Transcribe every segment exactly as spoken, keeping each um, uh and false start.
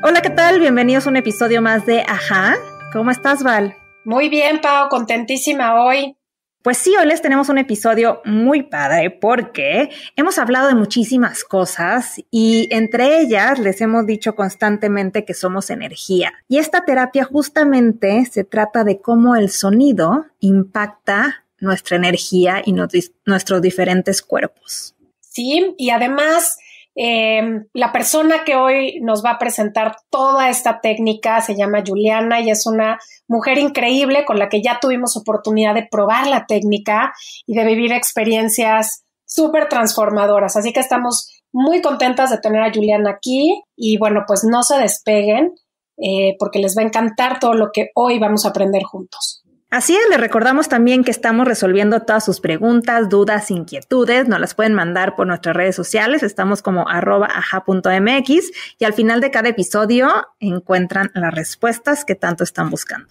Hola, ¿qué tal? Bienvenidos a un episodio más de Ajá. ¿Cómo estás, Val? Muy bien, Pau, contentísima hoy. Pues sí, hoy les tenemos un episodio muy padre porque hemos hablado de muchísimas cosas y entre ellas les hemos dicho constantemente que somos energía. Y esta terapia justamente se trata de cómo el sonido impacta nuestra energía y nuestros diferentes cuerpos. Sí, y además eh, la persona que hoy nos va a presentar toda esta técnica se llama Juliana y es una mujer increíble con la que ya tuvimos oportunidad de probar la técnica y de vivir experiencias súper transformadoras. Así que estamos muy contentas de tener a Juliana aquí y bueno, pues no se despeguen eh, porque les va a encantar todo lo que hoy vamos a aprender juntos. Así es, les recordamos también que estamos resolviendo todas sus preguntas, dudas, inquietudes. Nos las pueden mandar por nuestras redes sociales. Estamos como arroba aja punto mx y al final de cada episodio encuentran las respuestas que tanto están buscando.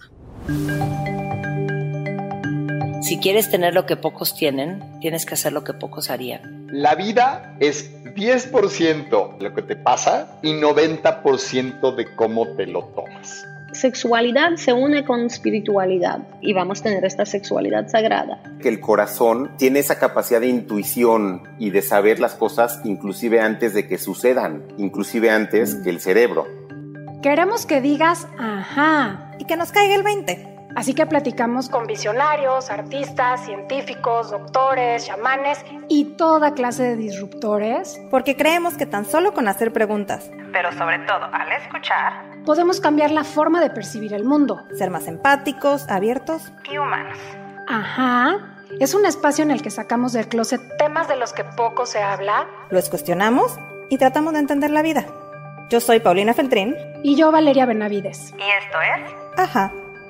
Si quieres tener lo que pocos tienen, tienes que hacer lo que pocos harían. La vida es diez por ciento lo que te pasa y noventa por ciento de cómo te lo tomas. Sexualidad se une con espiritualidad y vamos a tener esta sexualidad sagrada. Que el corazón tiene esa capacidad de intuición y de saber las cosas inclusive antes de que sucedan, inclusive antes que el cerebro. Queremos que digas ajá y que nos caiga el veinte. Así que platicamos con visionarios, artistas, científicos, doctores, chamanes y toda clase de disruptores. Porque creemos que tan solo con hacer preguntas, pero sobre todo al escuchar, podemos cambiar la forma de percibir el mundo. Ser más empáticos, abiertos y humanos. Ajá. Es un espacio en el que sacamos del closet temas de los que poco se habla. Los cuestionamos y tratamos de entender la vida. Yo soy Paulina Feltrín. Y yo Valeria Benavides. Y esto es Ajá.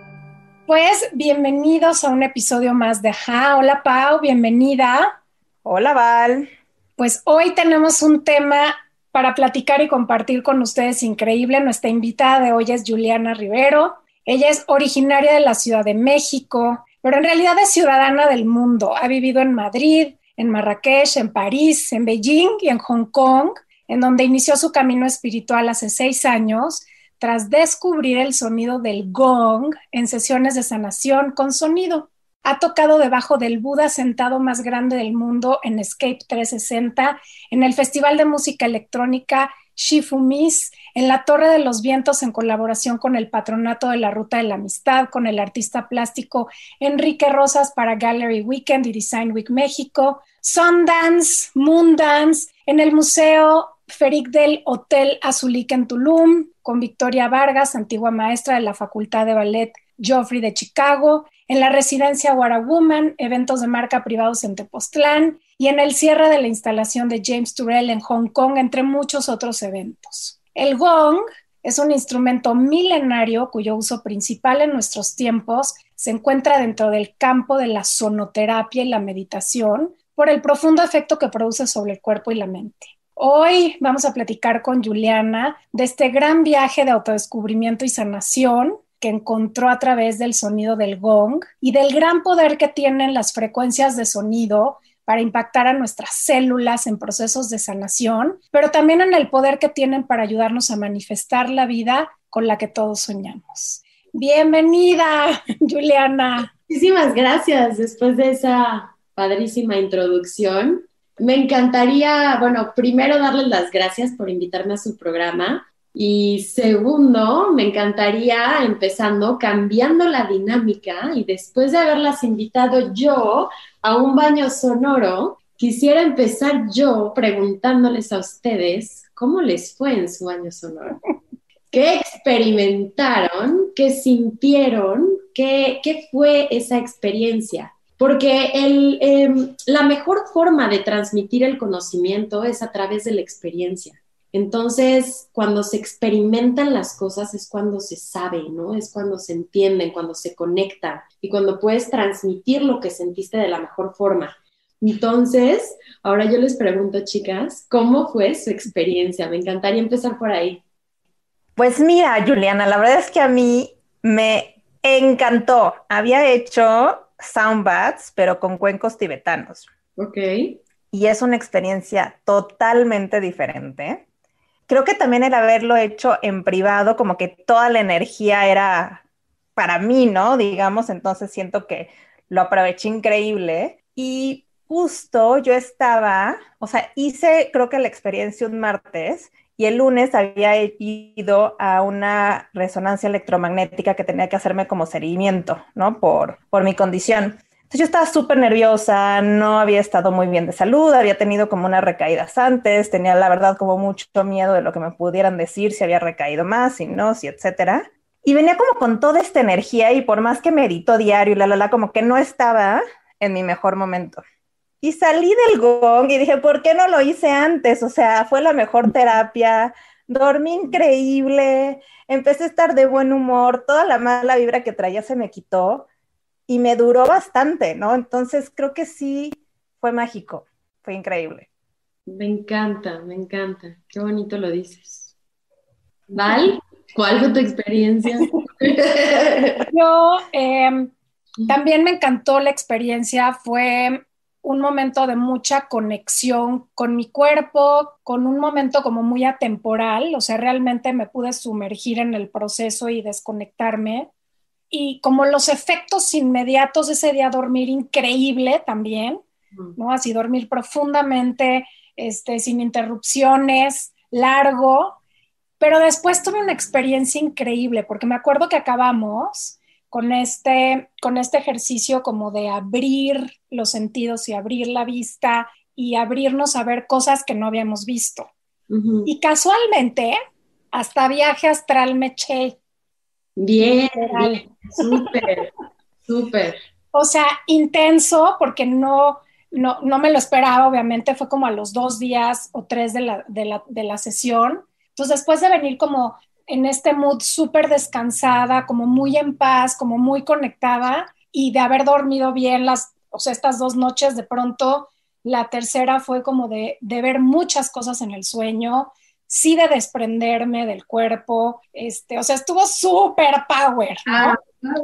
Pues bienvenidos a un episodio más de Ajá. Hola Pau, bienvenida. Hola Val. Pues hoy tenemos un tema para platicar y compartir con ustedes increíble. Nuestra invitada de hoy es Juliana Rivero. Ella es originaria de la Ciudad de México, pero en realidad es ciudadana del mundo. Ha vivido en Madrid, en Marrakech, en París, en Beijing y en Hong Kong, en donde inició su camino espiritual hace seis años, tras descubrir el sonido del gong en sesiones de sanación con sonido. Ha tocado debajo del Buda sentado más grande del mundo en Escape trescientos sesenta, en el Festival de Música Electrónica Shifumis, en la Torre de los Vientos en colaboración con el Patronato de la Ruta de la Amistad, con el artista plástico Enrique Rosas para Gallery Weekend y Design Week México, Sundance, Moondance, en el Museo Ferik del Hotel Azulik en Tulum, con Victoria Vargas, antigua maestra de la Facultad de Ballet Joffrey de Chicago, en la residencia What a Woman, eventos de marca privados en Tepoztlán y en el cierre de la instalación de James Turrell en Hong Kong, entre muchos otros eventos. El gong es un instrumento milenario cuyo uso principal en nuestros tiempos se encuentra dentro del campo de la sonoterapia y la meditación por el profundo efecto que produce sobre el cuerpo y la mente. Hoy vamos a platicar con Juliana de este gran viaje de autodescubrimiento y sanación que encontró a través del sonido del gong y del gran poder que tienen las frecuencias de sonido para impactar a nuestras células en procesos de sanación, pero también en el poder que tienen para ayudarnos a manifestar la vida con la que todos soñamos. Bienvenida, Juliana. Muchísimas gracias después de esa padrísima introducción. Me encantaría, bueno, primero darles las gracias por invitarme a su programa y segundo, me encantaría empezando cambiando la dinámica y después de haberlas invitado yo a un baño sonoro, quisiera empezar yo preguntándoles a ustedes cómo les fue en su baño sonoro. ¿Qué experimentaron? ¿Qué sintieron? ¿Qué, qué fue esa experiencia? Porque el, eh, la mejor forma de transmitir el conocimiento es a través de la experiencia. Entonces, cuando se experimentan las cosas es cuando se sabe, ¿no? Es cuando se entienden, cuando se conectan y cuando puedes transmitir lo que sentiste de la mejor forma. Entonces, ahora yo les pregunto, chicas, ¿cómo fue su experiencia? Me encantaría empezar por ahí. Pues mira, Juliana, la verdad es que a mí me encantó. Había hecho sound baths, pero con cuencos tibetanos. Ok. Y es una experiencia totalmente diferente, creo que también el haberlo hecho en privado, como que toda la energía era para mí, ¿no? Digamos, entonces siento que lo aproveché increíble. Y justo yo estaba, o sea, hice creo que la experiencia un martes y el lunes había ido a una resonancia electromagnética que tenía que hacerme como seguimiento, ¿no? Por, por mi condición. Entonces yo estaba súper nerviosa, no había estado muy bien de salud, había tenido como unas recaídas antes, tenía la verdad como mucho miedo de lo que me pudieran decir, si había recaído más, si no, si etcétera. Y venía como con toda esta energía y por más que medito diario y la, la, la, como que no estaba en mi mejor momento. Y salí del gong y dije, ¿por qué no lo hice antes? O sea, fue la mejor terapia, dormí increíble, empecé a estar de buen humor, toda la mala vibra que traía se me quitó y me duró bastante, ¿no? Entonces creo que sí fue mágico, fue increíble. Me encanta, me encanta. Qué bonito lo dices. Val, ¿cuál fue tu experiencia? Yo eh, también me encantó la experiencia, fue un momento de mucha conexión con mi cuerpo, con un momento como muy atemporal, o sea, realmente me pude sumergir en el proceso y desconectarme. Y como los efectos inmediatos de ese día, dormir increíble también, ¿no? Así dormir profundamente, este, sin interrupciones, largo. Pero después tuve una experiencia increíble, porque me acuerdo que acabamos con este, con este ejercicio como de abrir los sentidos y abrir la vista y abrirnos a ver cosas que no habíamos visto. Uh-huh. Y casualmente, hasta viaje astral me eché. Bien, bien, súper, súper. O sea, intenso, porque no, no, no me lo esperaba, obviamente, fue como a los dos días o tres de la, de la, de la sesión. Entonces, después de venir como en este mood súper descansada, como muy en paz, como muy conectada, y de haber dormido bien las, o sea, estas dos noches, de pronto la tercera fue como de, de ver muchas cosas en el sueño, sí de desprenderme del cuerpo, este, o sea, estuvo súper power, ¿no? Ah,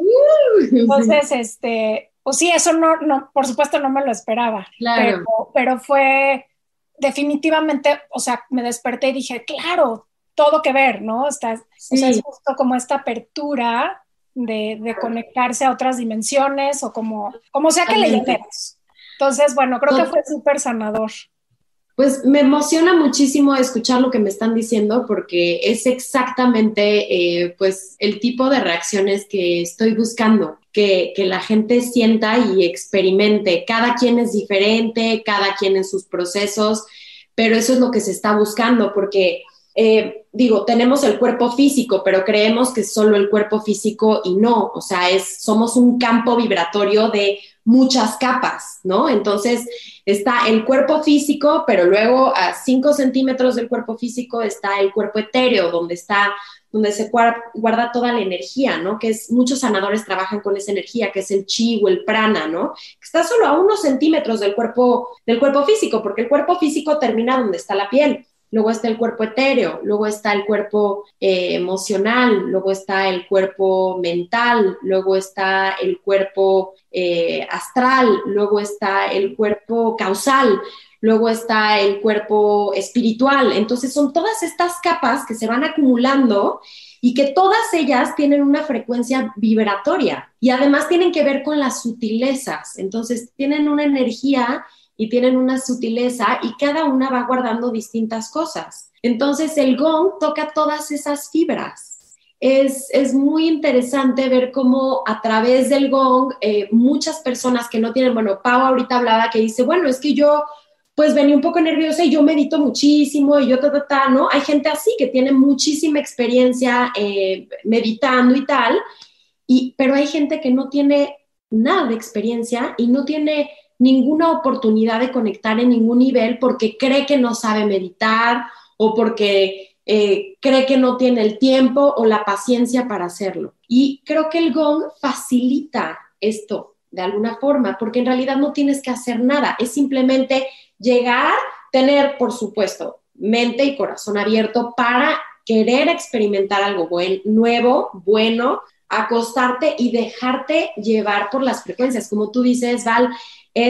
uh, Entonces, este, pues sí, eso no, no, por supuesto no me lo esperaba, claro. pero, pero fue definitivamente, o sea, me desperté y dije, claro, todo que ver, ¿no? Está, sí. O sea, es justo como esta apertura de, de conectarse a otras dimensiones o como, como sea que le llamemos. Entonces, bueno, creo que fue súper sanador. Pues me emociona muchísimo escuchar lo que me están diciendo porque es exactamente eh, pues el tipo de reacciones que estoy buscando, que, que la gente sienta y experimente. Cada quien es diferente, cada quien en sus procesos, pero eso es lo que se está buscando porque, eh, digo, tenemos el cuerpo físico, pero creemos que es solo el cuerpo físico y no, o sea, es, somos un campo vibratorio de muchas capas, ¿no? Entonces está el cuerpo físico, pero luego a cinco centímetros del cuerpo físico está el cuerpo etéreo, donde está, donde se guarda toda la energía, ¿no? Que es, muchos sanadores trabajan con esa energía, que es el chi o el prana, ¿no? Que está solo a unos centímetros del cuerpo, del cuerpo físico, porque el cuerpo físico termina donde está la piel. Luego está el cuerpo etéreo, luego está el cuerpo eh, emocional, luego está el cuerpo mental, luego está el cuerpo eh, astral, luego está el cuerpo causal, luego está el cuerpo espiritual. Entonces son todas estas capas que se van acumulando y que todas ellas tienen una frecuencia vibratoria y además tienen que ver con las sutilezas. Entonces tienen una energía y tienen una sutileza y cada una va guardando distintas cosas. Entonces el gong toca todas esas fibras. Es, es muy interesante ver cómo a través del gong eh, muchas personas que no tienen, bueno, Pau ahorita hablaba que dice, bueno, es que yo pues venía un poco nerviosa y yo medito muchísimo y yo ta, ta, ta, ¿no? Hay gente así que tiene muchísima experiencia eh, meditando y tal, y, pero hay gente que no tiene nada de experiencia y no tiene ninguna oportunidad de conectar en ningún nivel porque cree que no sabe meditar o porque eh, cree que no tiene el tiempo o la paciencia para hacerlo. Y creo que el gong facilita esto de alguna forma, porque en realidad no tienes que hacer nada, es simplemente llegar, tener, por supuesto, mente y corazón abierto para querer experimentar algo buen, nuevo, bueno, acostarte y dejarte llevar por las frecuencias. Como tú dices, Val, es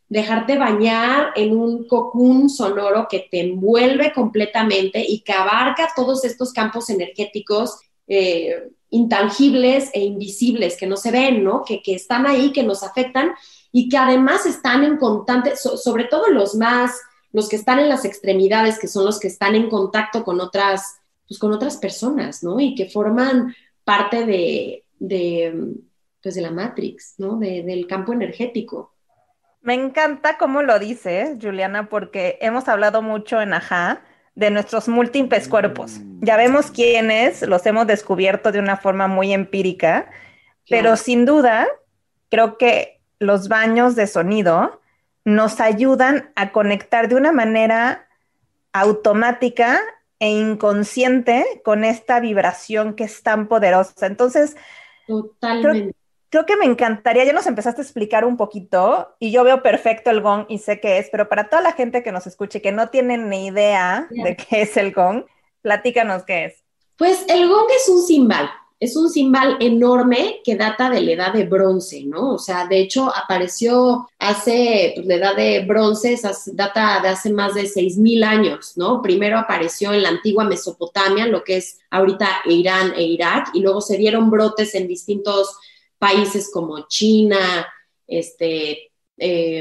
dejarte bañar en un cocún sonoro que te envuelve completamente y que abarca todos estos campos energéticos eh, intangibles e invisibles que no se ven, ¿no? Que, que están ahí, que nos afectan y que además están en constante, so, sobre todo los más, los que están en las extremidades, que son los que están en contacto con otras, pues con otras personas, ¿no? Y que forman parte de, de, pues de la Matrix, ¿no? De, del campo energético. Me encanta cómo lo dices, Juliana, porque hemos hablado mucho en Ajá de nuestros múltiples cuerpos. Ya vemos quiénes, los hemos descubierto de una forma muy empírica, claro. Pero sin duda, creo que los baños de sonido nos ayudan a conectar de una manera automática e inconsciente con esta vibración que es tan poderosa. Entonces, totalmente. Creo, Creo que me encantaría, ya nos empezaste a explicar un poquito y yo veo perfecto el gong y sé qué es, pero para toda la gente que nos escuche que no tiene ni idea yeah. de qué es el gong, platícanos qué es. Pues el gong es un cimbal, es un cimbal enorme que data de la edad de bronce, ¿no? O sea, de hecho apareció hace, pues, la edad de bronce, esas, data de hace más de seis mil años, ¿no? Primero apareció en la antigua Mesopotamia, lo que es ahorita Irán e Irak, y luego se dieron brotes en distintos países como China, este, eh,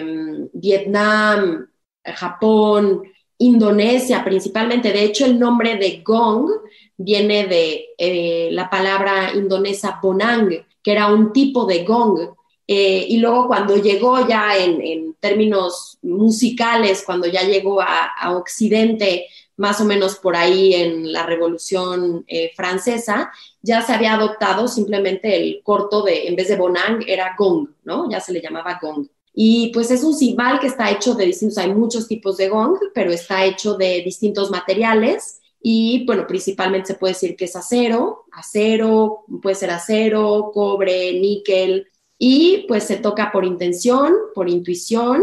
Vietnam, Japón, Indonesia principalmente. De hecho, el nombre de gong viene de eh, la palabra indonesa bonang, que era un tipo de gong. Eh, y luego cuando llegó ya en, en términos musicales, cuando ya llegó a, a Occidente, más o menos por ahí en la Revolución eh, Francesa, ya se había adoptado simplemente el corto de, en vez de bonang, era gong, ¿no? Ya se le llamaba gong. Y pues es un cimbal que está hecho de distintos, hay muchos tipos de gong, pero está hecho de distintos materiales y, bueno, principalmente se puede decir que es acero, acero, puede ser acero, cobre, níquel, y pues se toca por intención, por intuición,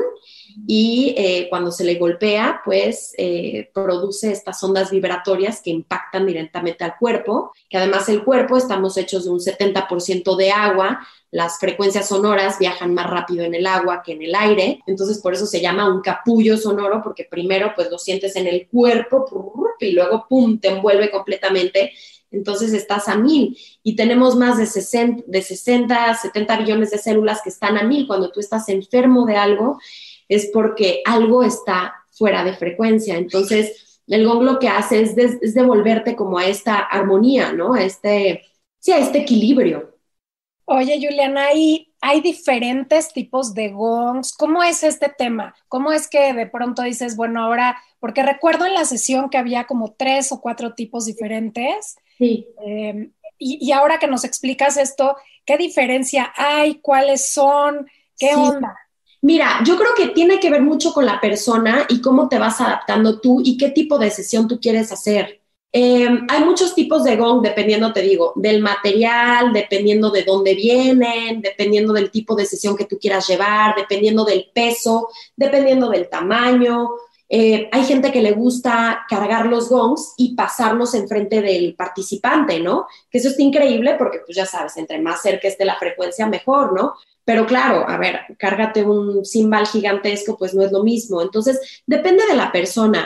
y eh, cuando se le golpea, pues eh, produce estas ondas vibratorias que impactan directamente al cuerpo, que además el cuerpo estamos hechos de un setenta por ciento de agua, las frecuencias sonoras viajan más rápido en el agua que en el aire, entonces por eso se llama un capullo sonoro, porque primero pues lo sientes en el cuerpo y luego pum, te envuelve completamente. Entonces estás a mil y tenemos más de sesenta, de sesenta, setenta billones de células que están a mil. Cuando tú estás enfermo de algo es porque algo está fuera de frecuencia. Entonces el gong lo que hace es, de, es devolverte como a esta armonía, ¿no? A este, sí, a este equilibrio. Oye, Juliana, ¿hay, hay diferentes tipos de gongs? ¿Cómo es este tema? ¿Cómo es que de pronto dices, bueno, ahora, porque recuerdo en la sesión que había como tres o cuatro tipos diferentes? Sí. Eh, y, y ahora que nos explicas esto, ¿qué diferencia hay? ¿Cuáles son? ¿Qué sí. onda? Mira, yo creo que tiene que ver mucho con la persona y cómo te vas adaptando tú y qué tipo de sesión tú quieres hacer. Eh, hay muchos tipos de gong dependiendo, te digo, del material, dependiendo de dónde vienen, dependiendo del tipo de sesión que tú quieras llevar, dependiendo del peso, dependiendo del tamaño. Eh, hay gente que le gusta cargar los gongs y pasarlos enfrente del participante, ¿no? Que eso está increíble porque, pues ya sabes, entre más cerca esté la frecuencia, mejor, ¿no? Pero claro, a ver, cárgate un cimbal gigantesco, pues no es lo mismo. Entonces, depende de la persona.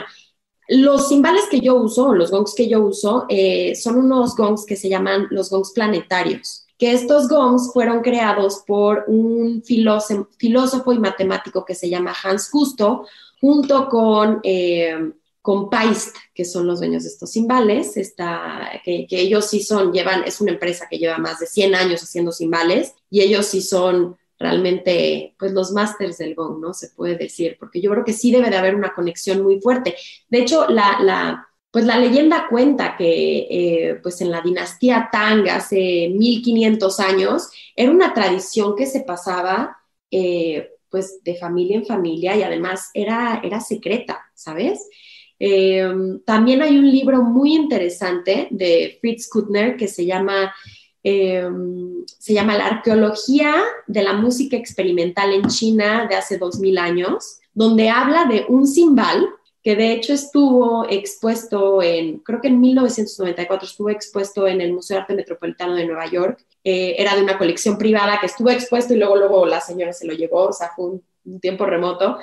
Los cimbales que yo uso, los gongs que yo uso, eh, son unos gongs que se llaman los gongs planetarios, que estos gongs fueron creados por un filósofo, filósofo y matemático que se llama Hans Gusto, junto con, eh, con Paist, que son los dueños de estos cimbales, esta, que, que ellos sí son, llevan, es una empresa que lleva más de cien años haciendo cimbales, y ellos sí son realmente, pues, los másters del gong, ¿no? Se puede decir, porque yo creo que sí debe de haber una conexión muy fuerte. De hecho, la, la, pues la leyenda cuenta que, eh, pues, en la dinastía Tang, hace mil quinientos años, era una tradición que se pasaba, eh, pues, de familia en familia, y además era, era secreta, ¿sabes? Eh, también hay un libro muy interesante de Fritz Kuttner que se llama... Eh, se llama La arqueología de la música experimental en China de hace dos mil años, donde habla de un cimbal que de hecho estuvo expuesto en, creo que en mil novecientos noventa y cuatro estuvo expuesto en el Museo de Arte Metropolitano de Nueva York. Eh, era de una colección privada que estuvo expuesto y luego, luego la señora se lo llevó, o sea, fue un un tiempo remoto,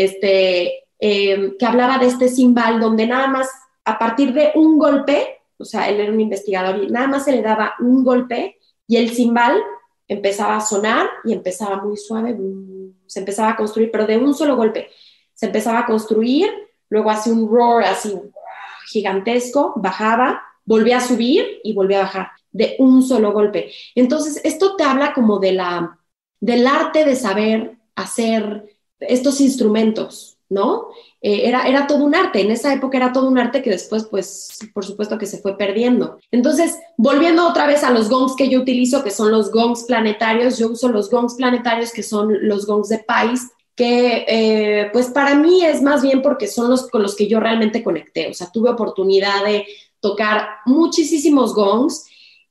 este, eh, que hablaba de este cimbal donde nada más a partir de un golpe, o sea, él era un investigador y nada más se le daba un golpe y el cimbal empezaba a sonar y empezaba muy suave, se empezaba a construir, pero de un solo golpe. Se empezaba a construir, luego hacía un roar así gigantesco, bajaba, volvía a subir y volvía a bajar de un solo golpe. Entonces, esto te habla como de la, del arte de saber hacer estos instrumentos, ¿no? Eh, era, era todo un arte, en esa época era todo un arte que después, pues, por supuesto que se fue perdiendo. Entonces, volviendo otra vez a los gongs que yo utilizo, que son los gongs planetarios, yo uso los gongs planetarios, que son los gongs de Pais, que eh, pues para mí es más bien porque son los con los que yo realmente conecté, o sea, tuve oportunidad de tocar muchísimos gongs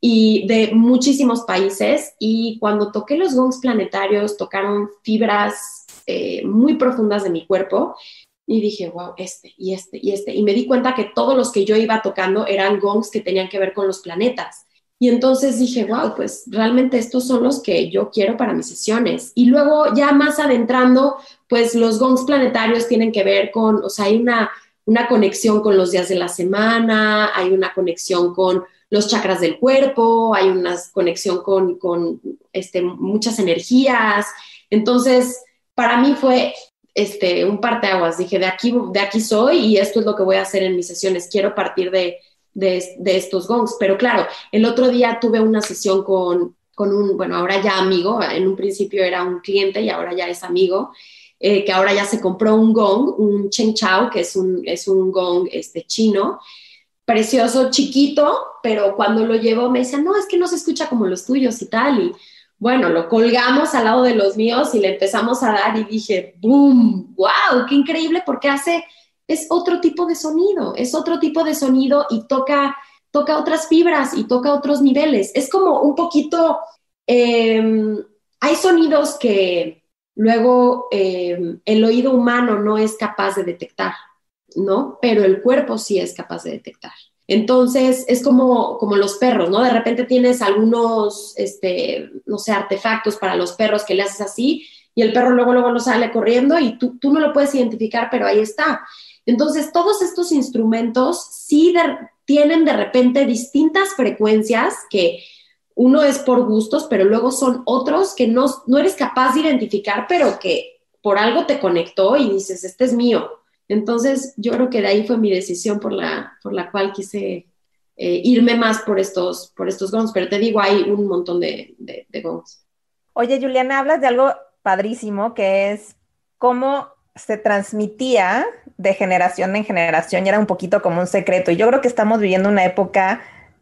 y de muchísimos países, y cuando toqué los gongs planetarios tocaron fibras eh, muy profundas de mi cuerpo, y dije, wow, este, y este, y este, y me di cuenta que todos los que yo iba tocando eran gongs que tenían que ver con los planetas. Y entonces dije, wow, pues realmente estos son los que yo quiero para mis sesiones. Y luego ya más adentrando, pues los gongs planetarios tienen que ver con, o sea, hay una, una conexión con los días de la semana, hay una conexión con los chakras del cuerpo, hay una conexión con, con este, muchas energías. Entonces, para mí fue este, un parteaguas. Dije, de aquí, de aquí soy y esto es lo que voy a hacer en mis sesiones. Quiero partir de... De, de estos gongs, pero claro, el otro día tuve una sesión con, con un, bueno, ahora ya amigo, en un principio era un cliente y ahora ya es amigo, eh, que ahora ya se compró un gong, un Cheng Chao, que es un, es un gong este, chino, precioso, chiquito, pero cuando lo llevó me decía, no, es que no se escucha como los tuyos y tal, y bueno, lo colgamos al lado de los míos y le empezamos a dar y dije, ¡boom! ¡Wow! ¡Qué increíble! Porque hace... es otro tipo de sonido, es otro tipo de sonido y toca, toca otras fibras y toca otros niveles. Es como un poquito, eh, hay sonidos que luego eh, el oído humano no es capaz de detectar, ¿no? Pero el cuerpo sí es capaz de detectar. Entonces, es como, como los perros, ¿no? De repente tienes algunos, este, no sé, artefactos para los perros que le haces así y el perro luego, luego lo sale corriendo y tú, tú no lo puedes identificar, pero ahí está. Entonces, todos estos instrumentos sí de, tienen de repente distintas frecuencias que uno es por gustos, pero luego son otros que no, no eres capaz de identificar, pero que por algo te conectó y dices, este es mío. Entonces, yo creo que de ahí fue mi decisión por la, por la cual quise eh, irme más por estos, por estos gongs, pero te digo, hay un montón de, de, de gongs. Oye, Juliana, hablas de algo padrísimo, que es cómo se transmitía de generación en generación y era un poquito como un secreto. Y yo creo que estamos viviendo una época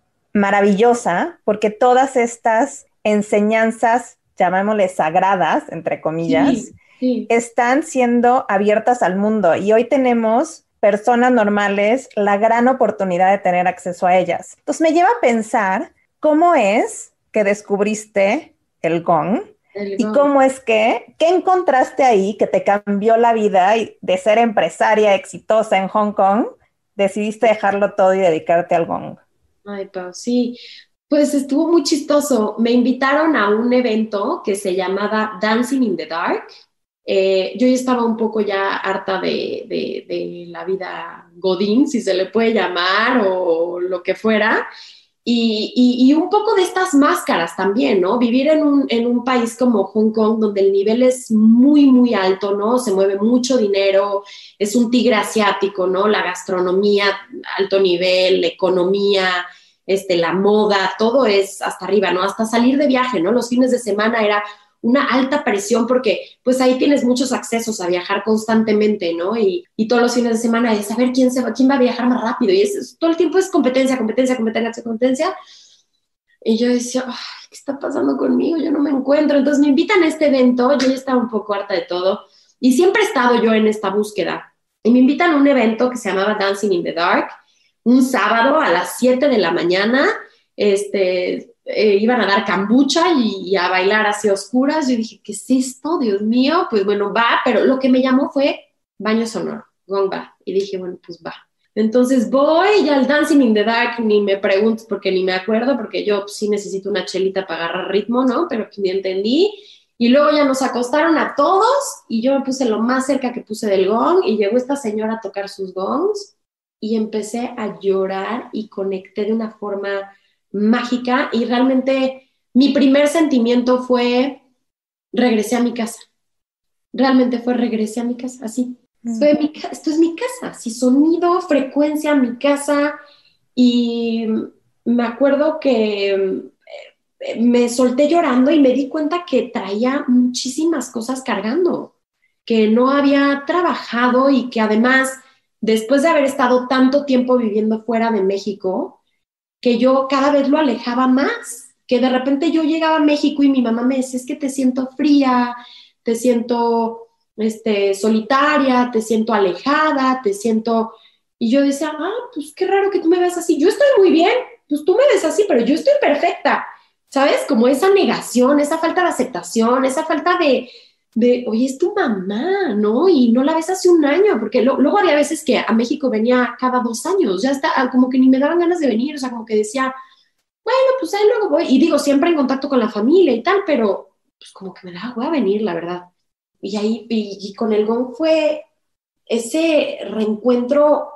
maravillosa porque todas estas enseñanzas, llamémosle sagradas, entre comillas, sí, sí. están siendo abiertas al mundo. Y hoy tenemos personas normales la gran oportunidad de tener acceso a ellas. Entonces me lleva a pensar cómo es que descubriste el gong. ¿Y cómo es que, qué encontraste ahí que te cambió la vida y de ser empresaria exitosa en Hong Kong, decidiste dejarlo todo y dedicarte al gong? Ay, Pau, sí, pues estuvo muy chistoso. Me invitaron a un evento que se llamaba Dancing in the Dark. Eh, yo ya estaba un poco ya harta de, de, de la vida godín, si se le puede llamar, o lo que fuera. Y, y, y un poco de estas máscaras también, ¿no? Vivir en un, en un país como Hong Kong, donde el nivel es muy, muy alto, ¿no? Se mueve mucho dinero, es un tigre asiático, ¿no? La gastronomía, alto nivel, la economía, este, la moda, todo es hasta arriba, ¿no? Hasta salir de viaje, ¿no? Los fines de semana era una alta presión porque pues ahí tienes muchos accesos a viajar constantemente, ¿no? Y, y todos los fines de semana es saber quién, se va, quién va a viajar más rápido y es, es, todo el tiempo es competencia, competencia, competencia, competencia. Y yo decía, oh, ¿qué está pasando conmigo? Yo no me encuentro. Entonces me invitan a este evento, yo ya estaba un poco harta de todo y siempre he estado yo en esta búsqueda. Y me invitan a un evento que se llamaba Dancing in the Dark, un sábado a las siete de la mañana, este... Eh, iban a dar kombucha y, y a bailar hacia oscuras. Yo dije, ¿qué es esto? Dios mío, pues bueno, va, pero lo que me llamó fue baño sonoro, gong ba, y dije, bueno, pues va. Entonces voy y al Dancing in the Dark ni me preguntes porque ni me acuerdo, porque yo pues, sí necesito una chelita para agarrar ritmo, ¿no? Pero ni entendí. Y luego ya nos acostaron a todos y yo me puse lo más cerca que puse del gong y llegó esta señora a tocar sus gongs y empecé a llorar y conecté de una forma mágica y realmente mi primer sentimiento fue regresé a mi casa. Realmente fue regresé a mi casa, así. Mm. Fue mi, esto es mi casa, así sonido, frecuencia, mi casa. Y me acuerdo que me solté llorando y me di cuenta que traía muchísimas cosas cargando, que no había trabajado y que además, después de haber estado tanto tiempo viviendo fuera de México, que yo cada vez lo alejaba más, que de repente yo llegaba a México y mi mamá me decía, es que te siento fría, te siento este, solitaria, te siento alejada, te siento... Y yo decía, ah, pues qué raro que tú me veas así, yo estoy muy bien, pues tú me ves así, pero yo estoy perfecta. ¿Sabes? Como esa negación, esa falta de aceptación, esa falta de, de, oye, es tu mamá, ¿no? Y no la ves hace un año, porque lo, luego había veces que a México venía cada dos años, ya está, como que ni me daban ganas de venir, o sea, como que decía, bueno, pues ahí luego voy, y digo, siempre en contacto con la familia y tal, pero pues como que me daba hueva venir, la verdad. Y ahí, y, y con el gong fue ese reencuentro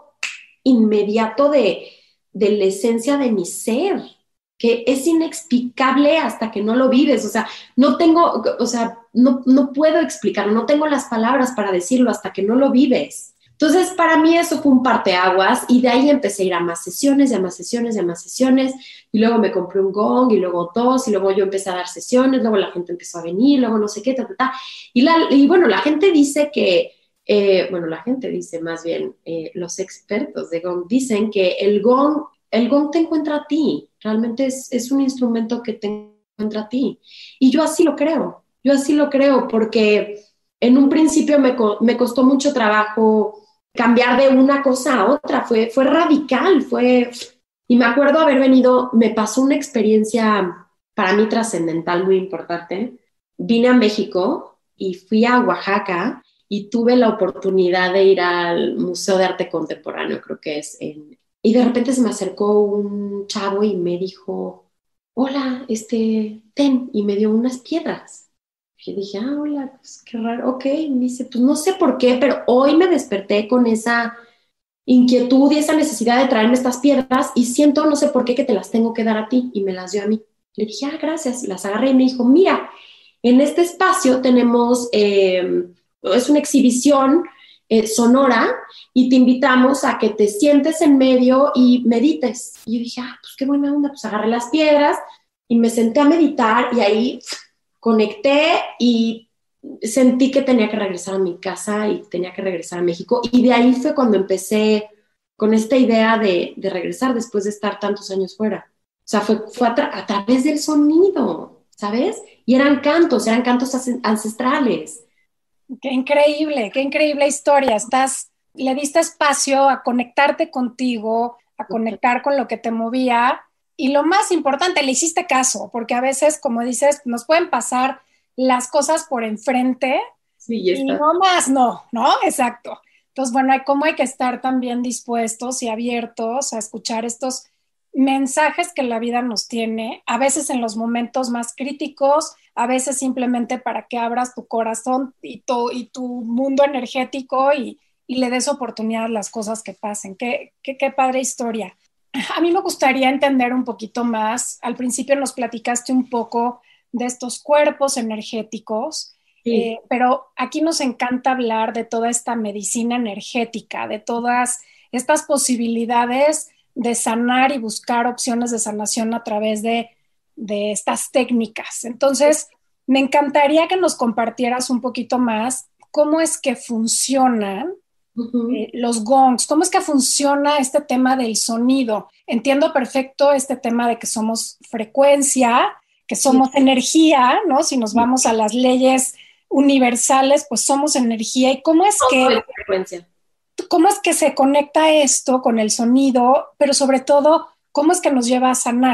inmediato de, de la esencia de mi ser, que es inexplicable hasta que no lo vives, o sea, no tengo, o sea, no, no puedo explicarlo, no tengo las palabras para decirlo hasta que no lo vives. Entonces, para mí eso fue un parteaguas y de ahí empecé a ir a más sesiones, y a más sesiones, y a más sesiones, y luego me compré un gong, y luego dos, y luego yo empecé a dar sesiones, luego la gente empezó a venir, luego no sé qué, ta, ta, ta. Y, la, y bueno, la gente dice que, eh, bueno, la gente dice más bien, eh, los expertos de gong dicen que el gong El gong te encuentra a ti, realmente es, es un instrumento que te encuentra a ti. Y yo así lo creo, yo así lo creo, porque en un principio me, me costó mucho trabajo cambiar de una cosa a otra, fue, fue radical, fue... Y me acuerdo haber venido, me pasó una experiencia para mí trascendental, muy importante. Vine a México y fui a Oaxaca y tuve la oportunidad de ir al Museo de Arte Contemporáneo, creo que es en... Y de repente se me acercó un chavo y me dijo, hola, este, ten, y me dio unas piedras. Y dije, ah, hola, pues qué raro, ok. Y me dice, pues no sé por qué, pero hoy me desperté con esa inquietud y esa necesidad de traerme estas piedras y siento, no sé por qué, que te las tengo que dar a ti. Y me las dio a mí. Le dije, ah, gracias. Y las agarré y me dijo, mira, en este espacio tenemos, eh, es una exhibición Eh, sonora y te invitamos a que te sientes en medio y medites. Y yo dije, ah, pues qué buena onda, pues agarré las piedras y me senté a meditar y ahí conecté y sentí que tenía que regresar a mi casa y tenía que regresar a México y de ahí fue cuando empecé con esta idea de, de regresar después de estar tantos años fuera. O sea, fue, fue a, tra- a través del sonido, ¿sabes? Y eran cantos, eran cantos ancestrales. Qué increíble, qué increíble historia. Estás, le diste espacio a conectarte contigo, a conectar con lo que te movía y lo más importante, le hiciste caso, porque a veces, como dices, nos pueden pasar las cosas por enfrente sí, y, y no más, no, ¿no? Exacto. Entonces, bueno, hay, como hay que estar también dispuestos y abiertos a escuchar estos mensajes que la vida nos tiene, a veces en los momentos más críticos, a veces simplemente para que abras tu corazón y tu, y tu mundo energético y, y le des oportunidad a las cosas que pasen. Qué, qué, qué padre historia. A mí me gustaría entender un poquito más. Al principio nos platicaste un poco de estos cuerpos energéticos, sí. eh, pero aquí nos encanta hablar de toda esta medicina energética, de todas estas posibilidades de sanar y buscar opciones de sanación a través de, de estas técnicas. Entonces, me encantaría que nos compartieras un poquito más cómo es que funcionan uh-huh. eh, los gongs, cómo es que funciona este tema del sonido. Entiendo perfecto este tema de que somos frecuencia, que somos sí. energía, ¿no? Si nos vamos a las leyes universales, pues somos energía. ¿Y cómo es que... frecuencia. ¿Cómo es que se conecta esto con el sonido, pero sobre todo, cómo es que nos lleva a sanar?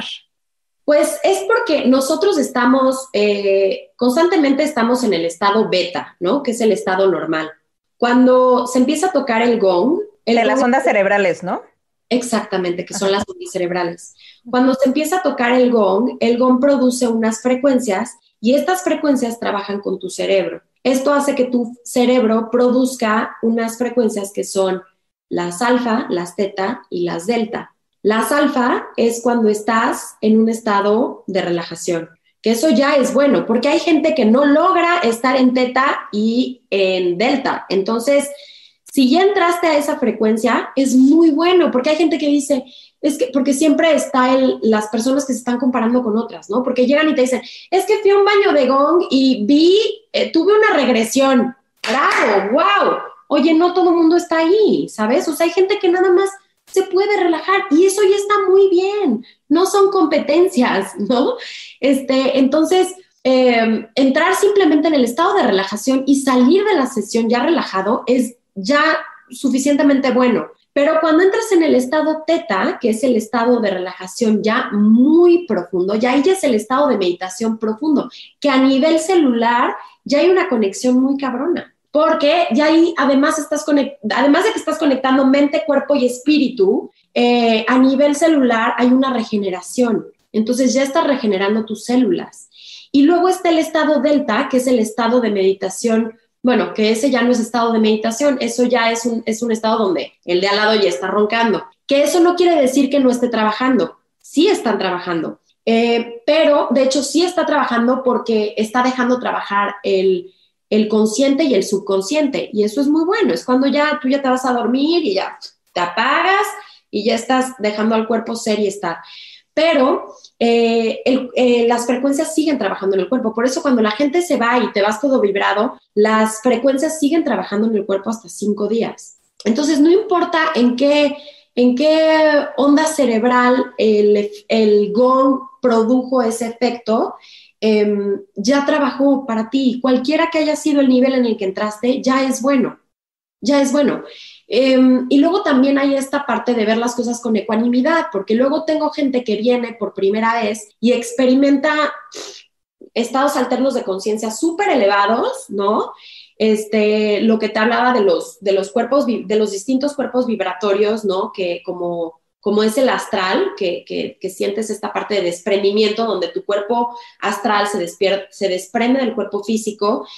Pues es porque nosotros estamos, eh, constantemente estamos en el estado beta, ¿no? Que es el estado normal. Cuando se empieza a tocar el gong... El de gong, las ondas cerebrales, ¿no? Exactamente, que son Ajá. las ondas cerebrales. Cuando se empieza a tocar el gong, el gong produce unas frecuencias Y estas frecuencias trabajan con tu cerebro. Esto hace que tu cerebro produzca unas frecuencias que son las alfa, las teta y las delta. Las alfa es cuando estás en un estado de relajación, que eso ya es bueno, porque hay gente que no logra estar en teta y en delta. Entonces, si ya entraste a esa frecuencia, es muy bueno, porque hay gente que dice, es que, porque siempre está el, las personas que se están comparando con otras, ¿no? Porque llegan y te dicen, es que fui a un baño de gong y vi, eh, tuve una regresión. ¡Bravo! ¡Wow! Oye, no todo el mundo está ahí, ¿sabes? O sea, hay gente que nada más se puede relajar y eso ya está muy bien. No son competencias, ¿no? Este, entonces, eh, entrar simplemente en el estado de relajación y salir de la sesión ya relajado es ya suficientemente bueno. Pero cuando entras en el estado teta, que es el estado de relajación ya muy profundo, ya ahí ya es el estado de meditación profundo, que a nivel celular ya hay una conexión muy cabrona. Porque ya ahí, además, estás conect- además de que estás conectando mente, cuerpo y espíritu, eh, a nivel celular hay una regeneración. Entonces ya estás regenerando tus células. Y luego está el estado delta, que es el estado de meditación. Bueno, que ese ya no es estado de meditación, eso ya es un, es un estado donde el de al lado ya está roncando. Que eso no quiere decir que no esté trabajando. Sí están trabajando. Eh, pero, de hecho, sí está trabajando porque está dejando trabajar el... el consciente y el subconsciente, y eso es muy bueno, es cuando ya tú ya te vas a dormir y ya te apagas y ya estás dejando al cuerpo ser y estar, pero eh, el, eh, las frecuencias siguen trabajando en el cuerpo, por eso cuando la gente se va y te vas todo vibrado, las frecuencias siguen trabajando en el cuerpo hasta cinco días, entonces no importa en qué, en qué onda cerebral el, el gong produjo ese efecto, Eh, ya trabajó para ti, cualquiera que haya sido el nivel en el que entraste, ya es bueno, ya es bueno. Eh, y luego también hay esta parte de ver las cosas con ecuanimidad, porque luego tengo gente que viene por primera vez y experimenta estados alternos de conciencia súper elevados, ¿no? Este, lo que te hablaba de los, de los cuerpos, de los distintos cuerpos vibratorios, ¿no? Que como... como es el astral, que, que, que sientes esta parte de desprendimiento donde tu cuerpo astral se, despier- se desprende del cuerpo físico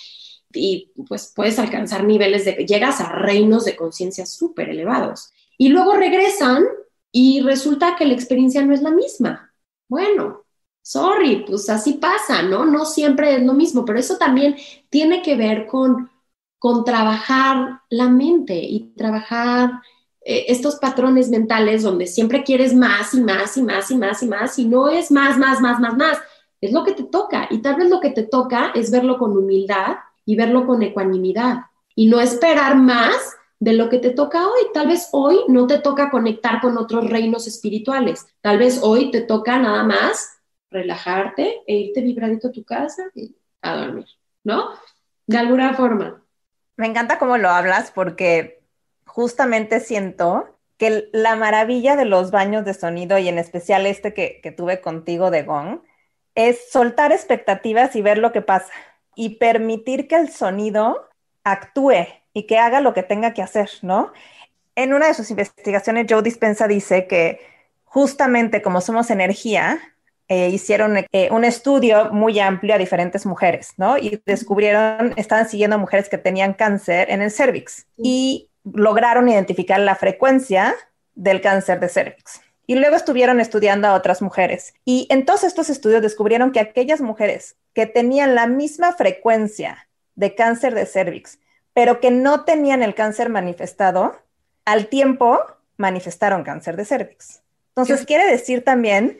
y pues puedes alcanzar niveles de... llegas a reinos de conciencia súper elevados. Y luego regresan y resulta que la experiencia no es la misma. Bueno, sorry, pues así pasa, ¿no? No siempre es lo mismo, pero eso también tiene que ver con, con trabajar la mente y trabajar... estos patrones mentales donde siempre quieres más y más y más y más y más y no es más, más, más, más, más. Es lo que te toca y tal vez lo que te toca es verlo con humildad y verlo con ecuanimidad y no esperar más de lo que te toca hoy. Tal vez hoy no te toca conectar con otros reinos espirituales. Tal vez hoy te toca nada más relajarte e irte vibradito a tu casa y a dormir, ¿no? De alguna forma. Me encanta cómo lo hablas porque... justamente siento que la maravilla de los baños de sonido y en especial este que, que tuve contigo de gong es soltar expectativas y ver lo que pasa y permitir que el sonido actúe y que haga lo que tenga que hacer, ¿no? En una de sus investigaciones, Joe Dispenza dice que justamente como somos energía, eh, hicieron eh, un estudio muy amplio a diferentes mujeres, ¿no? Y descubrieron, estaban siguiendo a mujeres que tenían cáncer en el cérvix y lograron identificar la frecuencia del cáncer de cérvix. Y luego estuvieron estudiando a otras mujeres. Y en todos estos estudios descubrieron que aquellas mujeres que tenían la misma frecuencia de cáncer de cérvix, pero que no tenían el cáncer manifestado, al tiempo manifestaron cáncer de cérvix. Entonces, quiere decir también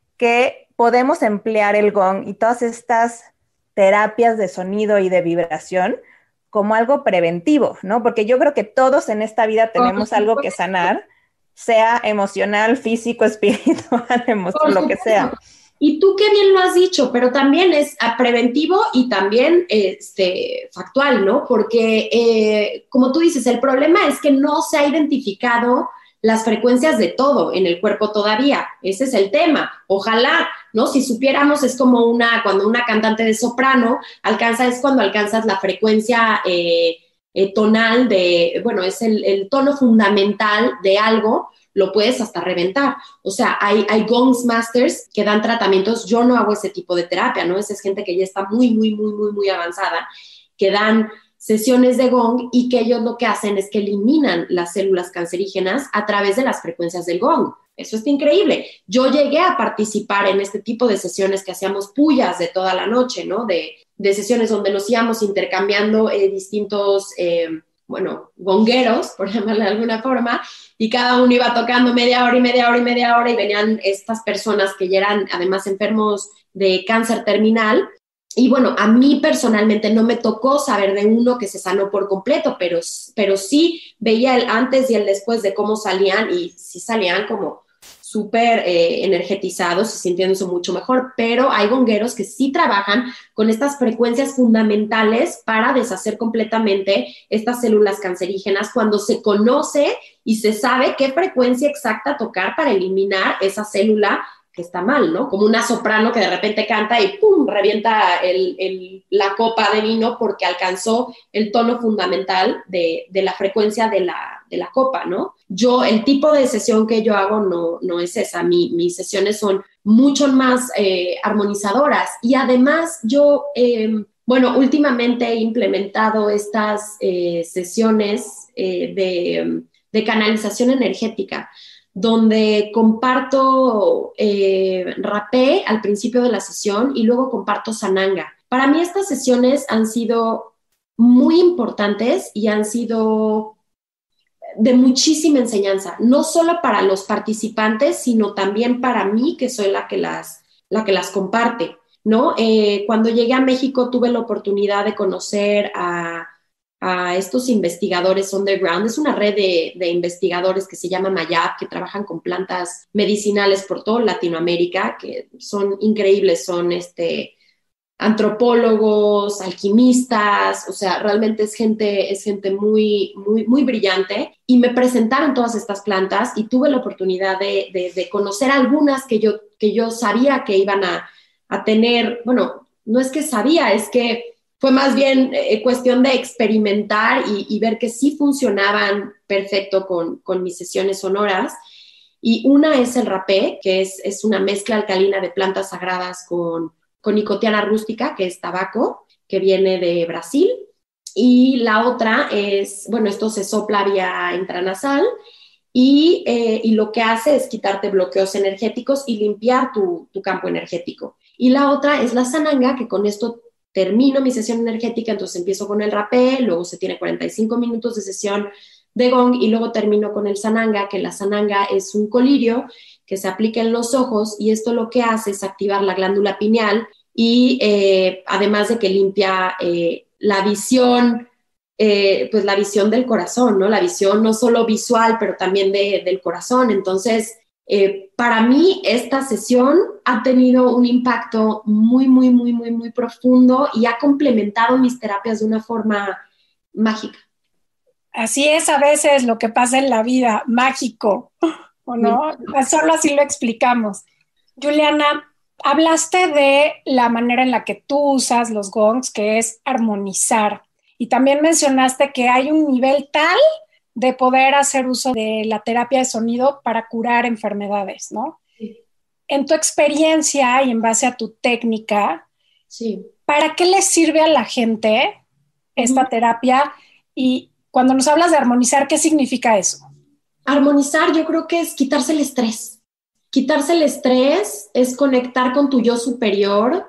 que podemos emplear el gong y todas estas terapias de sonido y de vibración como algo preventivo, ¿no? Porque yo creo que todos en esta vida tenemos algo que sanar, sea emocional, físico, espiritual, emocional, lo que sea. Y tú qué bien lo has dicho, pero también es preventivo y también este, factual, ¿no? Porque, eh, como tú dices, el problema es que no se ha identificado las frecuencias de todo en el cuerpo todavía. Ese es el tema. Ojalá, ¿no? Si supiéramos, es como una, cuando una cantante de soprano alcanza, es cuando alcanzas la frecuencia eh, eh, tonal de, bueno, es el, el tono fundamental de algo, lo puedes hasta reventar. O sea, hay, hay gongs masters que dan tratamientos. Yo no hago ese tipo de terapia, ¿no? Esa es gente que ya está muy, muy, muy, muy, muy avanzada, que dan sesiones de gong y que ellos lo que hacen es que eliminan las células cancerígenas a través de las frecuencias del gong. Eso está increíble. Yo llegué a participar en este tipo de sesiones que hacíamos pullas de toda la noche, ¿no? De, de sesiones donde nos íbamos intercambiando eh, distintos, eh, bueno, gongueros, por llamarle de alguna forma, y cada uno iba tocando media hora y media hora y media hora y venían estas personas que ya eran además enfermos de cáncer terminal. Y bueno, a mí personalmente no me tocó saber de uno que se sanó por completo, pero, pero sí veía el antes y el después de cómo salían, y sí salían como súper eh, energetizados y sintiéndose mucho mejor, pero hay gongueros que sí trabajan con estas frecuencias fundamentales para deshacer completamente estas células cancerígenas cuando se conoce y se sabe qué frecuencia exacta tocar para eliminar esa célula que está mal, ¿no? Como una soprano que de repente canta y ¡pum!, revienta el, el, la copa de vino porque alcanzó el tono fundamental de, de la frecuencia de la, de la copa, ¿no? Yo, el tipo de sesión que yo hago no, no es esa. Mi, mis sesiones son mucho más eh, armonizadoras y además yo, eh, bueno, últimamente he implementado estas eh, sesiones eh, de, de canalización energética, donde comparto eh, rapé al principio de la sesión y luego comparto sananga. Para mí estas sesiones han sido muy importantes y han sido de muchísima enseñanza, no solo para los participantes, sino también para mí, que soy la que las, la que las comparte, ¿no? Eh, cuando llegué a México tuve la oportunidad de conocer a a estos investigadores underground. Es una red de, de investigadores que se llama Mayab, que trabajan con plantas medicinales por toda Latinoamérica, que son increíbles, son este, antropólogos, alquimistas, o sea, realmente es gente, es gente muy, muy, muy brillante, y me presentaron todas estas plantas y tuve la oportunidad de, de, de conocer algunas que yo, que yo sabía que iban a, a tener, bueno, no es que sabía, es que fue más bien eh, cuestión de experimentar y, y ver que sí funcionaban perfecto con, con mis sesiones sonoras. Y una es el rapé, que es, es una mezcla alcalina de plantas sagradas con, con nicotiana rústica, que es tabaco, que viene de Brasil. Y la otra es, bueno, esto se sopla vía intranasal y, eh, y lo que hace es quitarte bloqueos energéticos y limpiar tu, tu campo energético. Y la otra es la sananga, que con esto termino mi sesión energética, entonces empiezo con el rapé, luego se tiene cuarenta y cinco minutos de sesión de gong y luego termino con el sananga, que la sananga es un colirio que se aplica en los ojos y esto lo que hace es activar la glándula pineal y eh, además de que limpia eh, la visión, eh, pues la visión del corazón, ¿no? La visión no solo visual, pero también de, del corazón. Entonces, Eh, para mí esta sesión ha tenido un impacto muy, muy, muy, muy, muy profundo y ha complementado mis terapias de una forma mágica. Así es a veces lo que pasa en la vida, mágico, ¿o no? Sí. Solo así lo explicamos. Juliana, hablaste de la manera en la que tú usas los gongs, que es armonizar, y también mencionaste que hay un nivel tal de poder hacer uso de la terapia de sonido para curar enfermedades, ¿no? Sí. En tu experiencia y en base a tu técnica, sí. ¿para qué le sirve a la gente esta uh-huh. terapia? Y cuando nos hablas de armonizar, ¿qué significa eso? Armonizar yo creo que es quitarse el estrés. Quitarse el estrés es conectar con tu yo superior,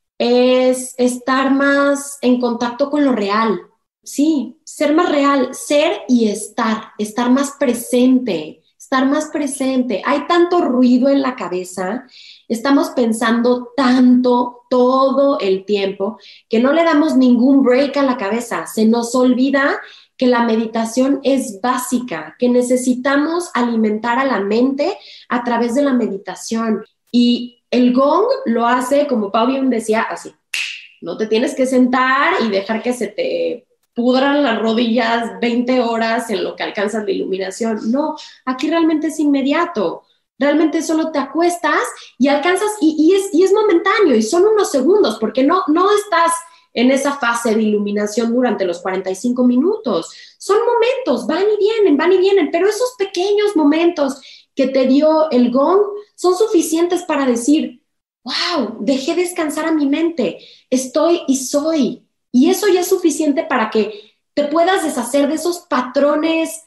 es estar más en contacto con lo real. Sí, ser más real, ser y estar, estar más presente, estar más presente. Hay tanto ruido en la cabeza, estamos pensando tanto todo el tiempo que no le damos ningún break a la cabeza. Se nos olvida que la meditación es básica, que necesitamos alimentar a la mente a través de la meditación. Y el gong lo hace, como Pau bien decía, así. No te tienes que sentar y dejar que se te pudran las rodillas veinte horas en lo que alcanzas la iluminación. No, aquí realmente es inmediato. Realmente solo te acuestas y alcanzas, y, y, es, y es momentáneo, y son unos segundos, porque no, no estás en esa fase de iluminación durante los cuarenta y cinco minutos. Son momentos, van y vienen, van y vienen, pero esos pequeños momentos que te dio el gong son suficientes para decir, wow, dejé descansar a mi mente, estoy y soy. Y eso ya es suficiente para que te puedas deshacer de esos patrones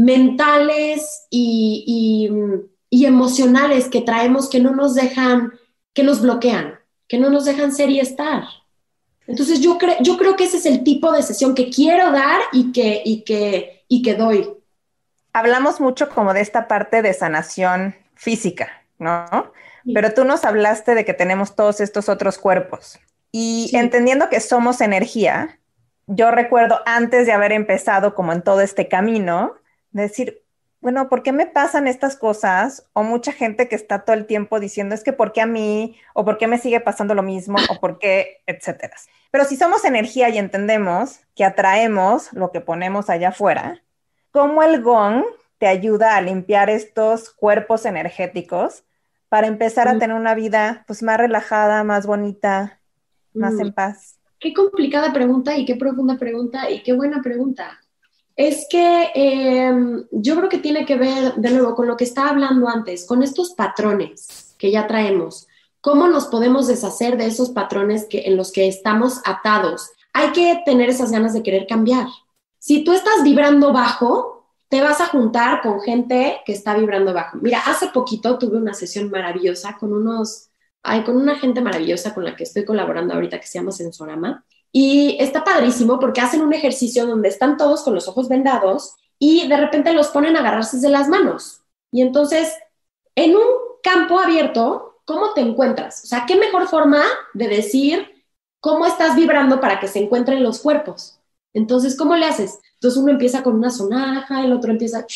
mentales y, y, y emocionales que traemos que no nos dejan, que nos bloquean, que no nos dejan ser y estar. Entonces yo, cre- yo creo que ese es el tipo de sesión que quiero dar y que, y que, y que doy. Hablamos mucho como de esta parte de sanación física, ¿no? Sí. Pero tú nos hablaste de que tenemos todos estos otros cuerpos. Y sí. Entendiendo que somos energía, yo recuerdo antes de haber empezado como en todo este camino, decir, bueno, ¿por qué me pasan estas cosas? O mucha gente que está todo el tiempo diciendo, es que ¿por qué a mí? O ¿por qué me sigue pasando lo mismo? O ¿por qué? Etcétera. Pero si somos energía y entendemos que atraemos lo que ponemos allá afuera, ¿cómo el gong te ayuda a limpiar estos cuerpos energéticos para empezar a tener una vida pues más relajada, más bonita, más mm. en paz? Qué complicada pregunta y qué profunda pregunta y qué buena pregunta. Es que eh, yo creo que tiene que ver, de nuevo, con lo que estaba hablando antes, con estos patrones que ya traemos. ¿Cómo nos podemos deshacer de esos patrones que, en los que estamos atados? Hay que tener esas ganas de querer cambiar. Si tú estás vibrando bajo, te vas a juntar con gente que está vibrando bajo. Mira, hace poquito tuve una sesión maravillosa con unos, ay, con una gente maravillosa con la que estoy colaborando ahorita que se llama Sensorama. Y está padrísimo porque hacen un ejercicio donde están todos con los ojos vendados y de repente los ponen a agarrarse de las manos. Y entonces, en un campo abierto, ¿cómo te encuentras? O sea, ¿qué mejor forma de decir cómo estás vibrando para que se encuentren los cuerpos? Entonces, ¿cómo le haces? Entonces uno empieza con una sonaja, el otro empieza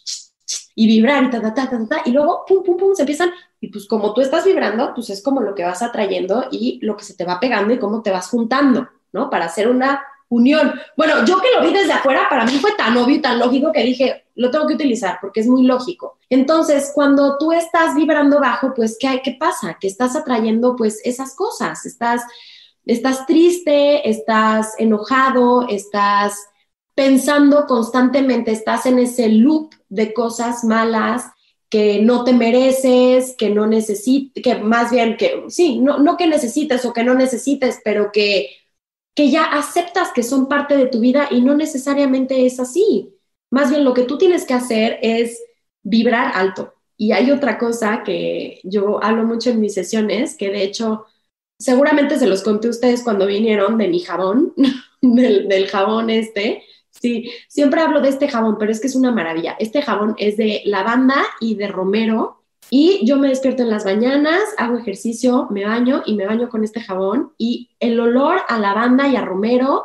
y vibrar y ta, ta, ta, ta, ta, y luego pum, pum, pum, se empiezan, y pues como tú estás vibrando, pues es como lo que vas atrayendo y lo que se te va pegando y cómo te vas juntando, ¿no? Para hacer una unión. Bueno, yo que lo vi desde afuera, para mí fue tan obvio y tan lógico que dije, lo tengo que utilizar porque es muy lógico. Entonces, cuando tú estás vibrando bajo, pues, ¿qué, qué pasa? Que estás atrayendo, pues, esas cosas. Estás, estás triste, estás enojado, estás pensando constantemente, estás en ese loop de cosas malas que no te mereces, que no necesites, que más bien que, sí, no, no que necesites o que no necesites, pero que que ya aceptas que son parte de tu vida y no necesariamente es así. Más bien lo que tú tienes que hacer es vibrar alto. Y hay otra cosa que yo hablo mucho en mis sesiones, que de hecho seguramente se los conté a ustedes cuando vinieron de mi jabón, del, del jabón este. Sí, siempre hablo de este jabón, pero es que es una maravilla. Este jabón es de lavanda y de romero. Y yo me despierto en las mañanas, hago ejercicio, me baño y me baño con este jabón y el olor a lavanda y a romero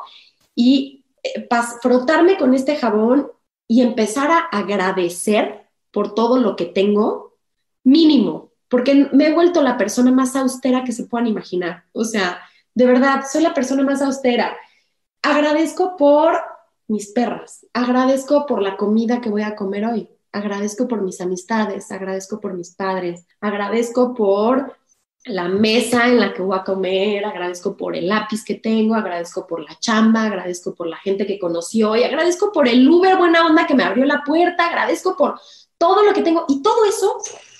y eh, pas- frotarme con este jabón y empezar a agradecer por todo lo que tengo, mínimo, porque me he vuelto la persona más austera que se puedan imaginar. O sea, de verdad, soy la persona más austera. Agradezco por mis perras, agradezco por la comida que voy a comer hoy. Agradezco por mis amistades, agradezco por mis padres, agradezco por la mesa en la que voy a comer, agradezco por el lápiz que tengo, agradezco por la chamba, agradezco por la gente que conocí hoy, agradezco por el Uber buena onda que me abrió la puerta, agradezco por todo lo que tengo. Y todo eso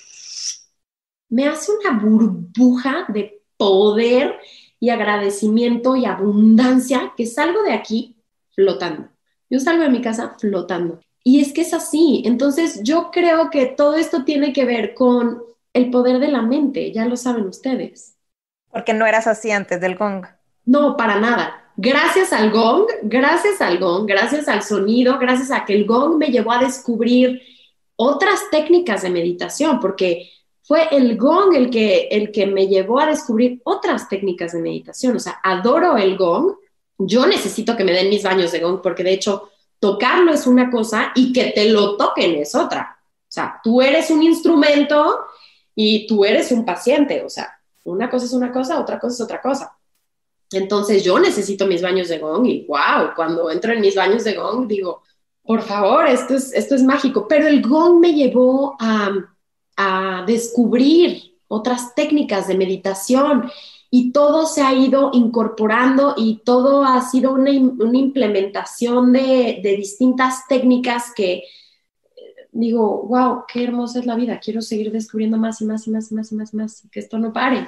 me hace una burbuja de poder y agradecimiento y abundancia que salgo de aquí flotando. Yo salgo de mi casa flotando. Y es que es así. Entonces yo creo que todo esto tiene que ver con el poder de la mente, ya lo saben ustedes. Porque no eras así antes del gong. No, para nada. Gracias al gong, gracias al gong, gracias al sonido, gracias a que el gong me llevó a descubrir otras técnicas de meditación, porque fue el gong el que, el que me llevó a descubrir otras técnicas de meditación. O sea, adoro el gong. Yo necesito que me den mis baños de gong, porque de hecho tocarlo es una cosa y que te lo toquen es otra. O sea, tú eres un instrumento y tú eres un paciente. O sea, una cosa es una cosa, otra cosa es otra cosa. Entonces yo necesito mis baños de gong y wow, cuando entro en mis baños de gong digo, por favor, esto es, esto es mágico. Pero el gong me llevó a, a descubrir otras técnicas de meditación y todo se ha ido incorporando y todo ha sido una, una implementación de, de distintas técnicas que digo, wow, qué hermosa es la vida, quiero seguir descubriendo más y más y más y más y más y más, que esto no pare.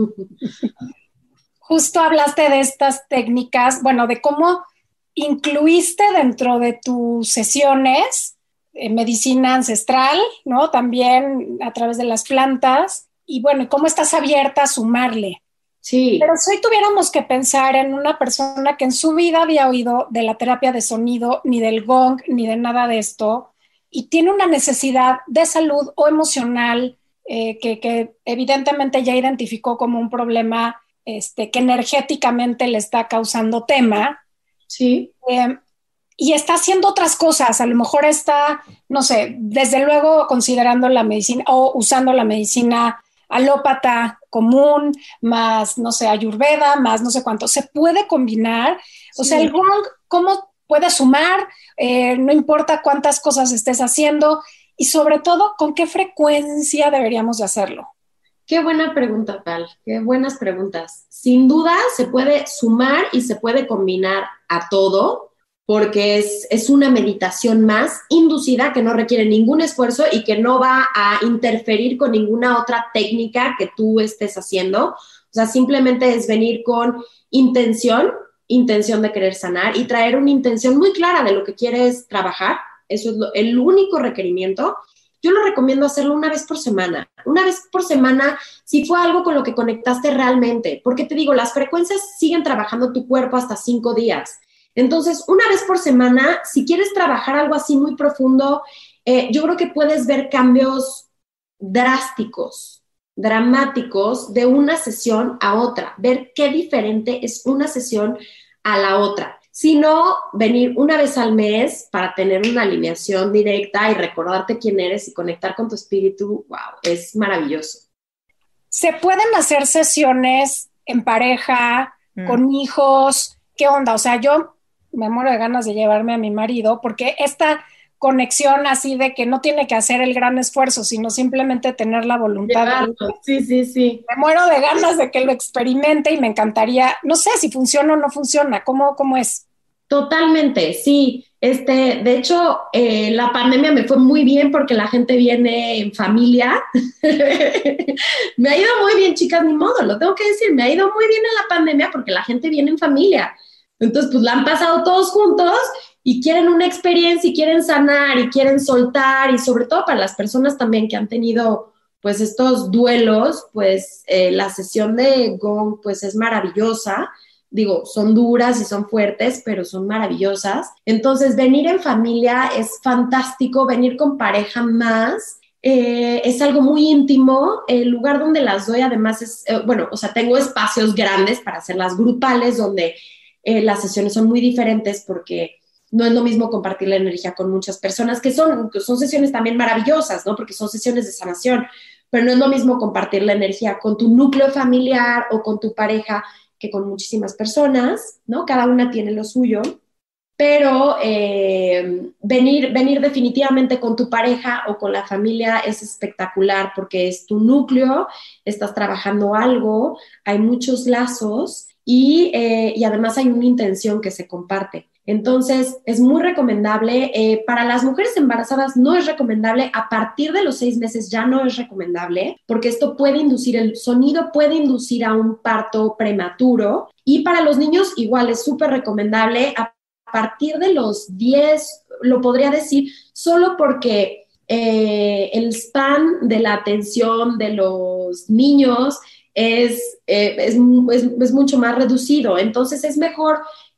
Justo hablaste de estas técnicas, bueno, de cómo incluiste dentro de tus sesiones eh, medicina ancestral, ¿no? También a través de las plantas, y bueno, cómo estás abierta a sumarle. Sí. Pero si hoy tuviéramos que pensar en una persona que en su vida había oído de la terapia de sonido, ni del gong, ni de nada de esto, y tiene una necesidad de salud o emocional eh, que, que evidentemente ya identificó como un problema este, que energéticamente le está causando tema, sí. Eh, y está haciendo otras cosas, a lo mejor está, no sé, desde luego considerando la medicina o usando la medicina alópata común, más, no sé, ayurveda, más no sé cuánto, se puede combinar, sí. O sea, el gong, ¿cómo puede sumar? Eh, no importa cuántas cosas estés haciendo, y sobre todo, ¿con qué frecuencia deberíamos de hacerlo? Qué buena pregunta, Tal, qué buenas preguntas. Sin duda se puede sumar y se puede combinar a todo, porque es, es una meditación más inducida que no requiere ningún esfuerzo y que no va a interferir con ninguna otra técnica que tú estés haciendo. O sea, simplemente es venir con intención, intención de querer sanar y traer una intención muy clara de lo que quieres trabajar. Eso es lo, el único requerimiento. Yo lo recomiendo hacerlo una vez por semana. Una vez por semana, si fue algo con lo que conectaste realmente. Porque te digo, las frecuencias siguen trabajando tu cuerpo hasta cinco días. Entonces, una vez por semana, si quieres trabajar algo así muy profundo, eh, yo creo que puedes ver cambios drásticos, dramáticos de una sesión a otra. Ver qué diferente es una sesión a la otra. Si no, venir una vez al mes para tener una alineación directa y recordarte quién eres y conectar con tu espíritu, wow, es maravilloso. ¿Se pueden hacer sesiones en pareja, mm. con hijos? ¿Qué onda? O sea, yo me muero de ganas de llevarme a mi marido porque esta conexión así de que no tiene que hacer el gran esfuerzo, sino simplemente tener la voluntad. Llevarlo. Sí, sí, sí. Me muero de ganas de que lo experimente y me encantaría, no sé si funciona o no funciona, ¿cómo, cómo es? Totalmente, sí. Este, de hecho, eh, la pandemia me fue muy bien porque la gente viene en familia. Me ha ido muy bien, chicas, ni modo, lo tengo que decir, me ha ido muy bien en la pandemia porque la gente viene en familia. Entonces, pues la han pasado todos juntos y quieren una experiencia y quieren sanar y quieren soltar, y sobre todo para las personas también que han tenido pues estos duelos, pues eh, la sesión de gong pues es maravillosa. Digo, son duras y son fuertes, pero son maravillosas. Entonces, venir en familia es fantástico, venir con pareja más. Eh, es algo muy íntimo. El lugar donde las doy además es, eh, bueno, o sea, tengo espacios grandes para hacerlas grupales donde eh, las sesiones son muy diferentes porque no es lo mismo compartir la energía con muchas personas, que son, que son sesiones también maravillosas, ¿no? Porque son sesiones de sanación, pero no es lo mismo compartir la energía con tu núcleo familiar o con tu pareja que con muchísimas personas, ¿no? Cada una tiene lo suyo, pero eh, venir, venir definitivamente con tu pareja o con la familia es espectacular porque es tu núcleo, estás trabajando algo, hay muchos lazos y, eh, y además hay una intención que se comparte. Entonces, es muy recomendable. Eh, para las mujeres embarazadas no es recomendable, a partir de los seis meses ya no es recomendable, porque esto puede inducir, el sonido puede inducir a un parto prematuro. Y para los niños igual es súper recomendable a partir de los diez, lo podría decir, solo porque eh, el span de la atención de los niños es, eh, es, es, es mucho más reducido. Entonces, es mejor...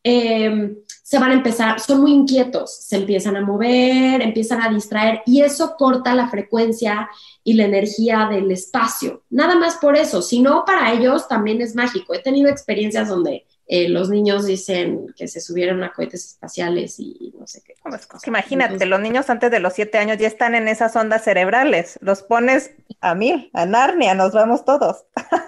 Eh, se van a empezar, son muy inquietos, se empiezan a mover, empiezan a distraer y eso corta la frecuencia y la energía del espacio. Nada más por eso, si no, para ellos también es mágico. He tenido experiencias donde eh, los niños dicen que se subieron a cohetes espaciales y no sé qué. Pues, imagínate, Entonces, los niños antes de los siete años ya están en esas ondas cerebrales. Los pones a mí, a Narnia, nos vamos todos.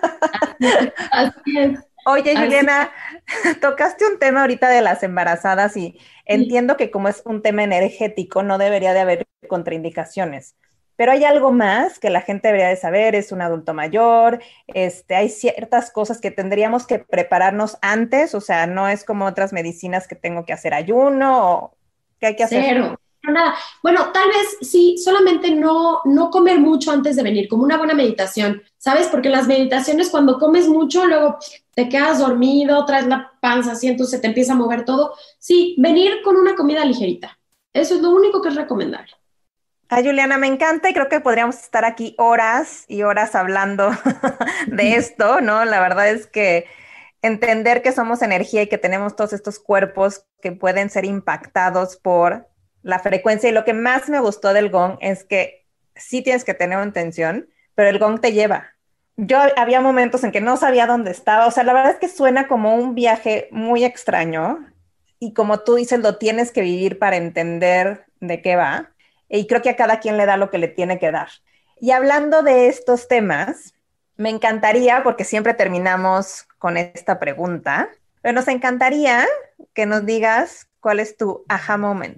Así es. Oye, Juliana, tocaste un tema ahorita de las embarazadas y entiendo que como es un tema energético no debería de haber contraindicaciones, pero hay algo más que la gente debería de saber, es un adulto mayor, este, hay ciertas cosas que tendríamos que prepararnos antes, o sea, no es como otras medicinas que tengo que hacer ayuno o que hay que hacer. Cero. Nada. Bueno, tal vez sí, solamente no, no comer mucho antes de venir, como una buena meditación, ¿sabes? Porque las meditaciones cuando comes mucho, luego te quedas dormido, traes la panza así, entonces te empieza a mover todo. Sí, venir con una comida ligerita. Eso es lo único que es recomendable. Ay, Juliana, me encanta y creo que podríamos estar aquí horas y horas hablando de esto, ¿no? La verdad es que entender que somos energía y que tenemos todos estos cuerpos que pueden ser impactados por la frecuencia. Y lo que más me gustó del gong es que sí tienes que tener una intención, pero el gong te lleva. Yo había momentos en que no sabía dónde estaba. O sea, la verdad es que suena como un viaje muy extraño y como tú dices, lo tienes que vivir para entender de qué va. Y creo que a cada quien le da lo que le tiene que dar. Y hablando de estos temas, me encantaría, porque siempre terminamos con esta pregunta, pero nos encantaría que nos digas cuál es tu aha moment.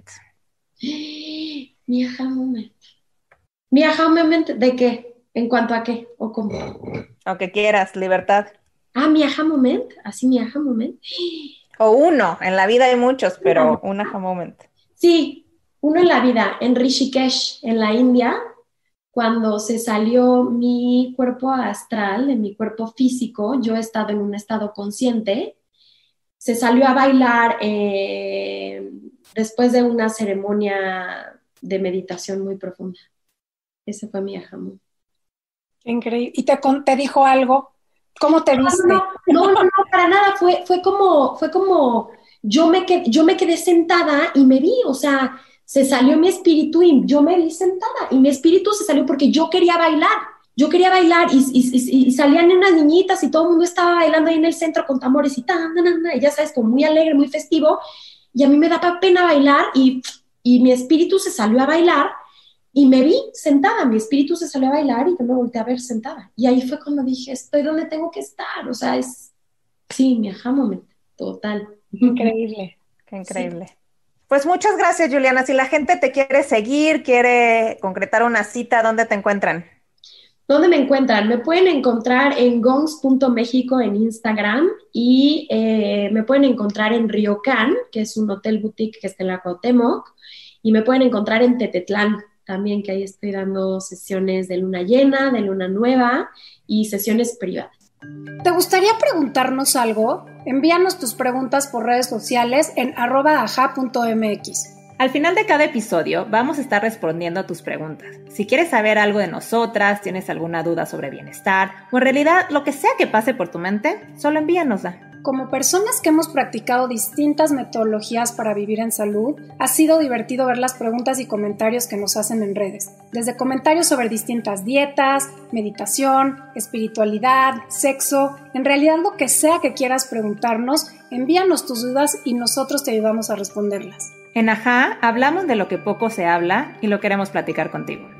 Mi aha moment. ¿Mi aha moment de qué? ¿En cuanto a qué? ¿O cómo? Lo que quieras, libertad. Ah, mi aha moment. Así mi aha moment. O uno, en la vida hay muchos, pero un aha moment. Sí, uno en la vida, en Rishikesh, en la India, cuando se salió mi cuerpo astral, de mi cuerpo físico, yo he estado en un estado consciente, se salió a bailar eh, después de una ceremonia de meditación muy profunda. Ese fue mi aha moment. Increíble. ¿Y te, te dijo algo? ¿Cómo te viste? No, no, no, no, no, para nada. Fue, fue como, fue como yo, me quedé, yo me quedé sentada y me vi, o sea, se salió mi espíritu y yo me vi sentada. Y mi espíritu se salió porque yo quería bailar. Yo quería bailar y, y, y, y salían unas niñitas y todo el mundo estaba bailando ahí en el centro con tambores y tan, tan, tan, y ya sabes, como muy alegre, muy festivo. Y a mí me daba pena bailar y, y mi espíritu se salió a bailar. Y me vi sentada, mi espíritu se salió a bailar y yo me volteé a ver sentada. Y ahí fue cuando dije, estoy donde tengo que estar. O sea, es, sí, mi aha moment, total. Increíble. Qué increíble. Sí. Pues muchas gracias, Juliana. Si la gente te quiere seguir, quiere concretar una cita, ¿dónde te encuentran? ¿Dónde me encuentran? Me pueden encontrar en gongs punto mexico en Instagram y eh, me pueden encontrar en Ryokan, que es un hotel boutique que está en la Cuauhtémoc, y me pueden encontrar en Tetetlán también, que ahí estoy dando sesiones de luna llena, de luna nueva y sesiones privadas. ¿Te gustaría preguntarnos algo? Envíanos tus preguntas por redes sociales en arroba aha punto mx. Al final de cada episodio vamos a estar respondiendo a tus preguntas. Si quieres saber algo de nosotras, tienes alguna duda sobre bienestar o en realidad lo que sea que pase por tu mente, solo envíanosla. Como personas que hemos practicado distintas metodologías para vivir en salud, ha sido divertido ver las preguntas y comentarios que nos hacen en redes. Desde comentarios sobre distintas dietas, meditación, espiritualidad, sexo, en realidad lo que sea que quieras preguntarnos, envíanos tus dudas y nosotros te ayudamos a responderlas. En Ajá hablamos de lo que poco se habla y lo queremos platicar contigo.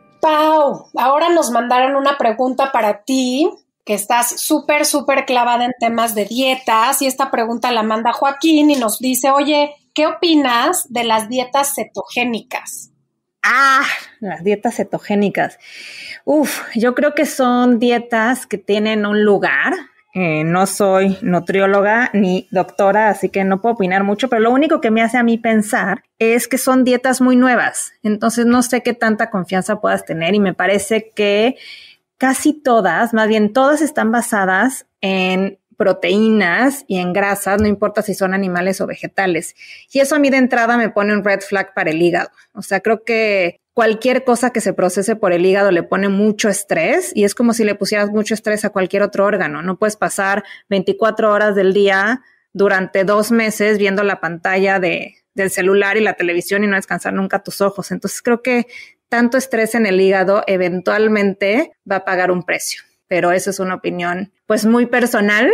Pau, ahora nos mandaron una pregunta para ti, que estás súper, súper clavada en temas de dietas, y esta pregunta la manda Joaquín y nos dice, oye, ¿qué opinas de las dietas cetogénicas? Ah, las dietas cetogénicas. Uf, yo creo que son dietas que tienen un lugar. Eh, no soy nutrióloga ni doctora, así que no puedo opinar mucho, pero lo único que me hace a mí pensar es que son dietas muy nuevas. Entonces no sé qué tanta confianza puedas tener y me parece que casi todas, más bien todas están basadas en proteínas y en grasas, no importa si son animales o vegetales. Y eso a mí de entrada me pone un red flag para el hígado. O sea, creo que cualquier cosa que se procese por el hígado le pone mucho estrés y es como si le pusieras mucho estrés a cualquier otro órgano. No puedes pasar veinticuatro horas del día durante dos meses viendo la pantalla de, del celular y la televisión y no descansar nunca tus ojos. Entonces creo que tanto estrés en el hígado eventualmente va a pagar un precio, pero eso es una opinión pues muy personal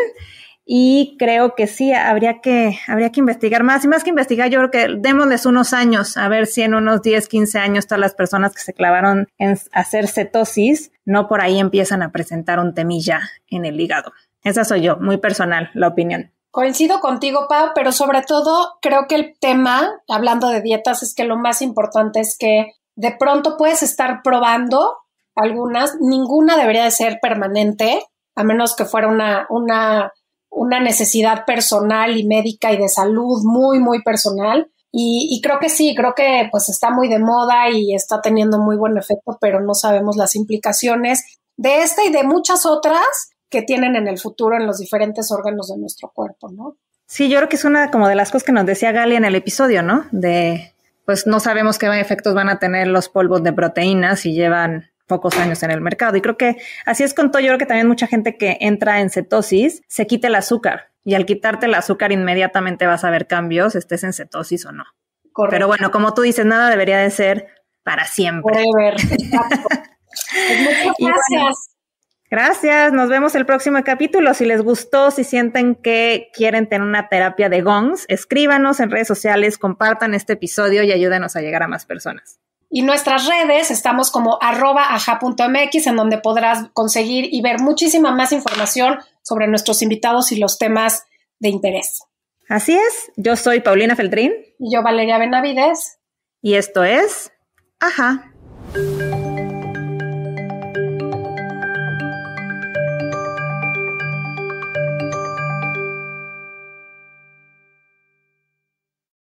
y creo que sí, habría que, habría que investigar más y más que investigar, yo creo que démosles unos años, a ver si en unos diez, quince años todas las personas que se clavaron en hacer cetosis, no por ahí empiezan a presentar un temilla en el hígado. Esa soy yo, muy personal, la opinión. Coincido contigo, Pau, pero sobre todo creo que el tema, hablando de dietas, es que lo más importante es que de pronto puedes estar probando algunas, ninguna debería de ser permanente, a menos que fuera una, una, una necesidad personal y médica y de salud muy, muy personal. Y, y creo que sí, creo que pues está muy de moda y está teniendo muy buen efecto, pero no sabemos las implicaciones de esta y de muchas otras que tienen en el futuro en los diferentes órganos de nuestro cuerpo, ¿no? Sí, yo creo que es una como de las cosas que nos decía Gali en el episodio, ¿no? De, pues no sabemos qué efectos van a tener los polvos de proteínas si llevan pocos años en el mercado. Y creo que así es con todo. Yo creo que también mucha gente que entra en cetosis se quita el azúcar. Y al quitarte el azúcar inmediatamente vas a ver cambios, estés en cetosis o no. Correcto. Pero bueno, como tú dices, nada debería de ser para siempre. Forever. Exacto. Pues muchas gracias. Bueno, gracias. Nos vemos el próximo capítulo. Si les gustó, si sienten que quieren tener una terapia de gongs, escríbanos en redes sociales, compartan este episodio y ayúdenos a llegar a más personas. Y nuestras redes estamos como arroba aja punto mx, en donde podrás conseguir y ver muchísima más información sobre nuestros invitados y los temas de interés. Así es. Yo soy Paulina Feltrín. Y yo Valeria Benavides. Y esto es Aja.